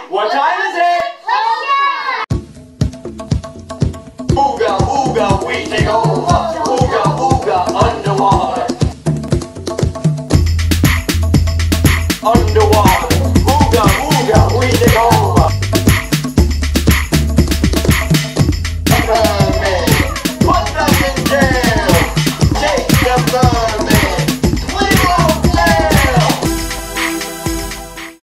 What time is it? Ooga, ooga, we take over. Ooga, ooga, underwater.